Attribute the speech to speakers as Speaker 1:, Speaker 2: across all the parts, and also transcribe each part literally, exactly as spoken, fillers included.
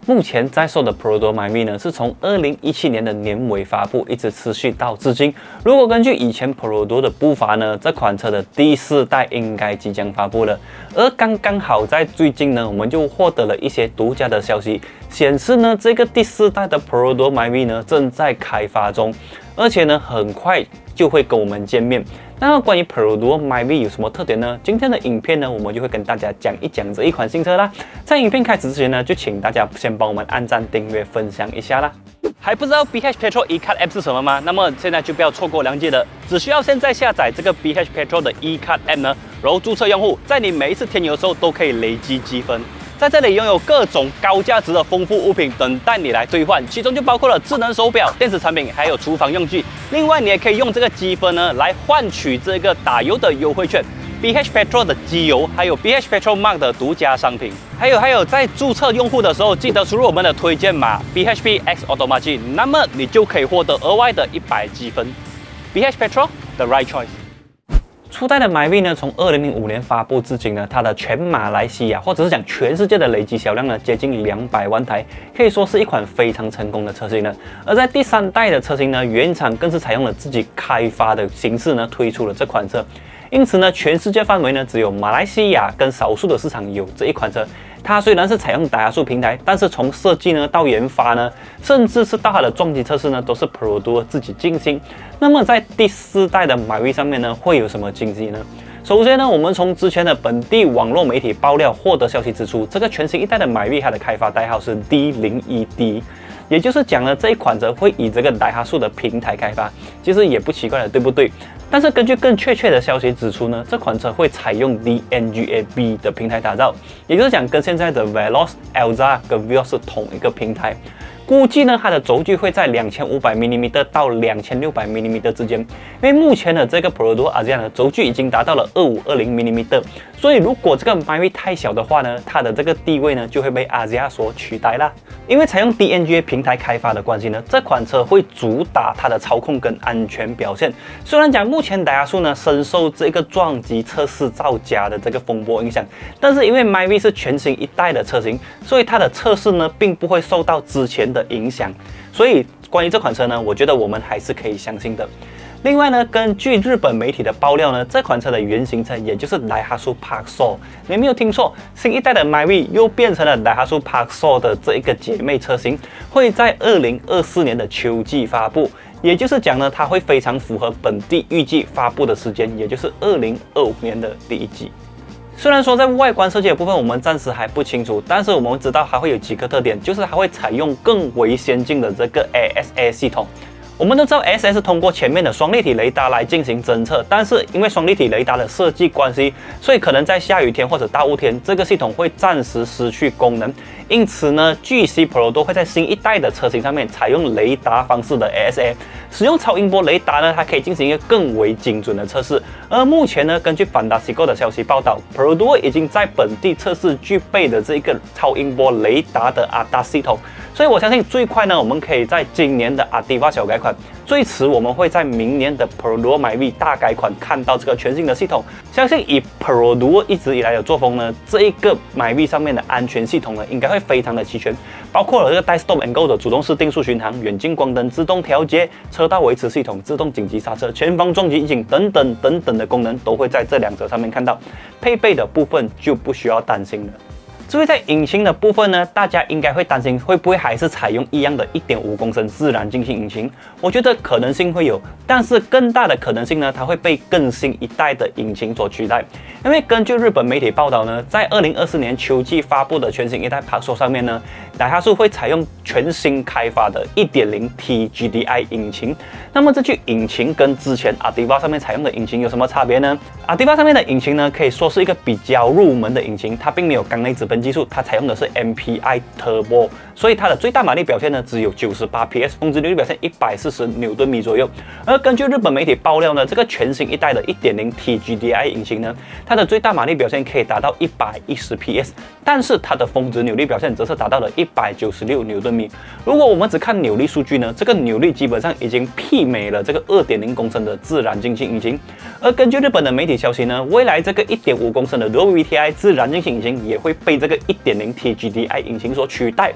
Speaker 1: 目前在售的 Perodua MyV 呢，是从二零一七年的年尾发布，一直持续到至今。如果根据以前 Perodua 的步伐呢，这款车的第四代应该即将发布了。而刚刚好在最近呢，我们就获得了一些独家的消息，显示呢，这个第四代的 Perodua MyV 呢正在开发中，而且呢，很快就会跟我们见面。 那么关于 Perodua MyV 有什么特点呢？今天的影片呢，我们就会跟大家讲一讲这一款新车啦。在影片开始之前呢，就请大家先帮我们按赞、订阅、分享一下啦。还不知道 B H Petrol eCard App 是什么吗？那么现在就不要错过良机了，只需要现在下载这个 B H Petrol 的 eCard App 呢，然后注册用户，在你每一次添油的时候都可以累积积分。 在这里拥有各种高价值的丰富物品等待你来兑换，其中就包括了智能手表、电子产品，还有厨房用具。另外，你也可以用这个积分呢来换取这个打油的优惠券、B H Petrol 的机油，还有 B H Petrol Mark 的独家商品。还有还有，在注册用户的时候，记得输入我们的推荐码 B H P X Automatic， 那么你就可以获得额外的一百积分。B H Petrol the right choice。 初代的 MyV 呢，从二零零五年发布至今呢，它的全马来西亚或者是讲全世界的累计销量呢，接近两百万台，可以说是一款非常成功的车型了。而在第三代的车型呢，原厂更是采用了自己开发的形式呢，推出了这款车。因此呢，全世界范围呢，只有马来西亚跟少数的市场有这一款车。 它虽然是采用大亚速平台，但是从设计呢到研发呢，甚至是到它的撞击测试呢，都是 Perodua 自己进行。那么在第四代的 MyV 上面呢，会有什么惊喜呢？首先呢，我们从之前的本地网络媒体爆料获得消息指出，这个全新一代的 MyV 它的开发代号是 D 零一 D。 也就是讲呢，这一款车会以这个Daihatsu的平台开发，其实也不奇怪了，对不对？但是根据更确切的消息指出呢，这款车会采用 D N G A B 的平台打造，也就是讲跟现在的 Veloz、Elza 跟 Vios 是同一个平台。 估计呢，它的轴距会在两千五百毫米到两千六百毫米之间，因为目前的这个 Perodua Asia 的轴距已经达到了二五二零毫米，所以如果这个 MyV 太小的话呢，它的这个地位呢就会被 Asia 所取代啦。因为采用 D N G A 平台开发的关系呢，这款车会主打它的操控跟安全表现。虽然讲目前Daihatsu呢深受这个撞击测试造假的这个风波影响，但是因为 MyV 是全新一代的车型，所以它的测试呢并不会受到之前的 影响，所以关于这款车呢，我觉得我们还是可以相信的。另外呢，根据日本媒体的爆料呢，这款车的原型车也就是 Daihatsu Park Soul， 你没有听错，新一代的 MyV 又变成了 Daihatsu Park Soul 的这一个姐妹车型，会在二零二四年的秋季发布。也就是讲呢，它会非常符合本地预计发布的时间，也就是二零二五年的第一季。 虽然说在外观设计的部分我们暂时还不清楚，但是我们知道它会有几个特点，就是它会采用更为先进的这个 A S A 系统。我们都知道 A S A 是通过前面的双立体雷达来进行侦测，但是因为双立体雷达的设计关系，所以可能在下雨天或者大雾天，这个系统会暂时失去功能。因此呢，据悉 Perodua 会在新一代的车型上面采用雷达方式的 A S A， 使用超音波雷达呢，它可以进行一个更为精准的测试。而目前呢，根据 Fantastico 的消息报道 ，Perodua 已经在本地测试具备的这一个超音波雷达的 A D A S 系统。 所以我相信最快呢，我们可以在今年的 Ativa 小改款，最迟我们会在明年的 Perodua MyV 大改款看到这个全新的系统。相信以 Perodua 一直以来的作风呢，这一个 MyV 上面的安全系统呢，应该会非常的齐全，包括了这个带 Stop and Go 的主动式定速巡航、远近光灯自动调节、车道维持系统、自动紧急刹车、前方撞击预警等等等等的功能，都会在这两者上面看到。配备的部分就不需要担心了。 至于在引擎的部分呢，大家应该会担心会不会还是采用一样的 一点五公升自然进气引擎？我觉得可能性会有，但是更大的可能性呢，它会被更新一代的引擎所取代。因为根据日本媒体报道呢，在二零二四年秋季发布的全新一代 Park Soul 上面呢，Daihatsu会采用全新开发的 一点零 T G D I 引擎。那么这具引擎跟之前 Ativa 上面采用的引擎有什么差别呢 ？Ativa 上面的引擎呢，可以说是一个比较入门的引擎，它并没有缸内直喷技术，它采用的是 M P I Turbo， 所以它的最大马力表现呢只有九十八匹 峰值扭力表现一百四十牛顿米左右。而根据日本媒体爆料呢，这个全新一代的 一点零 T G D I 引擎呢，它的最大马力表现可以达到一百一十匹，但是它的峰值扭力表现则是达到了一百九十六牛顿米。如果我们只看扭力数据呢，这个扭力基本上已经媲美了这个二点零公升的自然进气引擎。而根据日本的媒体消息呢，未来这个一点五公升的 Dual V T I 自然进气引擎也会被这个一点零 T G D I 引擎所取代。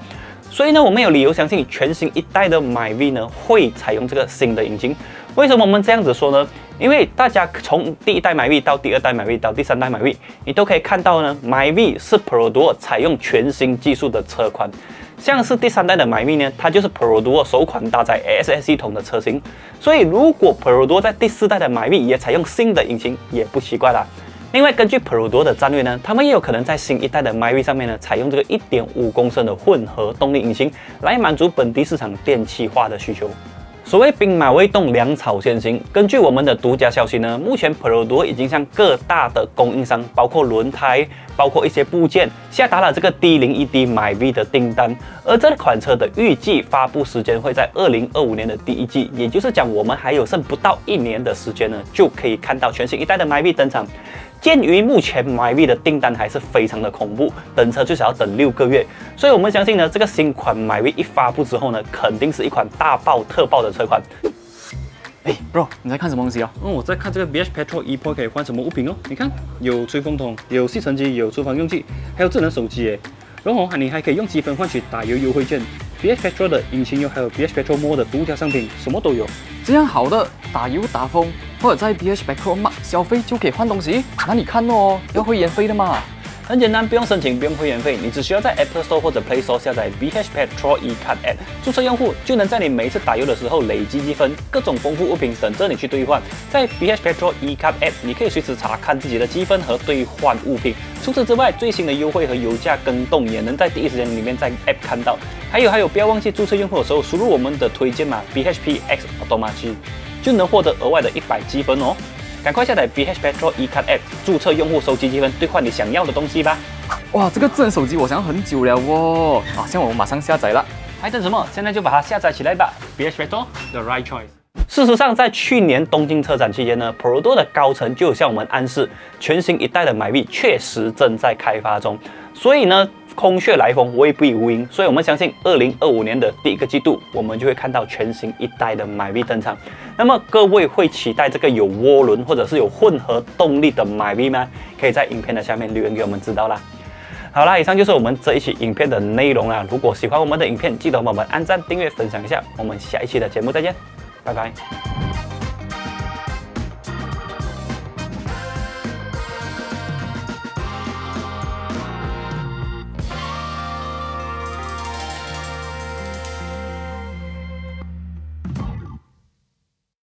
Speaker 1: 所以呢，我们有理由相信全新一代的 MyV 呢会采用这个新的引擎。为什么我们这样子说呢？因为大家从第一代 MyV 到第二代 MyV 到第三代 MyV， 你都可以看到呢 ，MyV 是 Perodua 采用全新技术的车款。像是第三代的 MyV 呢，它就是 Perodua 首款搭载 A S S 系统的车型。所以如果 Perodua 在第四代的 MyV 也采用新的引擎，也不奇怪啦。另外，根据 Perodua 的战略呢，他们也有可能在新一代的 MyV 上面呢，采用这个 一点五公升的混合动力引擎，来满足本地市场电气化的需求。所谓兵马未动，粮草先行。根据我们的独家消息呢，目前 Perodua 已经向各大的供应商，包括轮胎、包括一些部件，下达了这个 D 零一 D MyV 的订单。而这款车的预计发布时间会在二零二五年的第一季，也就是讲我们还有剩不到一年的时间呢，就可以看到全新一代的 MyV 登场。鉴于目前 MyV 的订单还是非常的恐怖，等车最少要等六个月，所以我们相信呢，这个新款 MyV 一发布之后呢，肯定是一款大爆特爆的车款。
Speaker 2: 哎 ，bro， 你在看什么东西啊？
Speaker 3: 嗯，我在看这个 B H Petrol ePort 可以换什么物品哦？你看，有吹风筒，有吸尘机，有厨房用具，还有智能手机耶。然后你还可以用积分换取打油优惠券。B H Petrol 的引擎油还有 B H Petrol Mall 的独家商品，什么都有。
Speaker 2: 这样好的，打油打风，或者在 B H Petrol Mart 消费就可以换东西。那你看哦，要会员费的嘛。
Speaker 1: 很简单，不用申请，不用会员费，你只需要在 Apple Store 或者 Play Store 下载 B H Petrol eCard App， 注册用户就能在你每一次打油的时候累积积分，各种丰富物品等着你去兑换。在 B H Petrol eCard App， 你可以随时查看自己的积分和兑换物品。除此之外，最新的优惠和油价更动也能在第一时间里面在 App 看到。还有还有，不要忘记注册用户的时候输入我们的推荐码 B H P X Automatic， 就能获得额外的一百积分哦。赶快下载 B H Petrol eCard App， 注册用户收集积分，兑换你想要的东西吧。
Speaker 2: 哇，这个智能手机我想要很久了哦，啊，现在我马上下载了。
Speaker 1: 还等什么？现在就把它下载起来吧。
Speaker 3: B H Petrol the right choice。
Speaker 1: 事实上，在去年东京车展期间呢 ，Perodua 的高层就有向我们暗示，全新一代的 MyV 确实正在开发中。所以呢，空穴来风，未必无因。所以我们相信，二零二五年的第一个季度，我们就会看到全新一代的 MyV 登场。那么各位会期待这个有涡轮或者是有混合动力的 MyV 吗？可以在影片的下面留言给我们知道啦。好啦，以上就是我们这一期影片的内容啦。如果喜欢我们的影片，记得帮我们按赞、订阅、分享一下。我们下一期的节目再见，拜拜。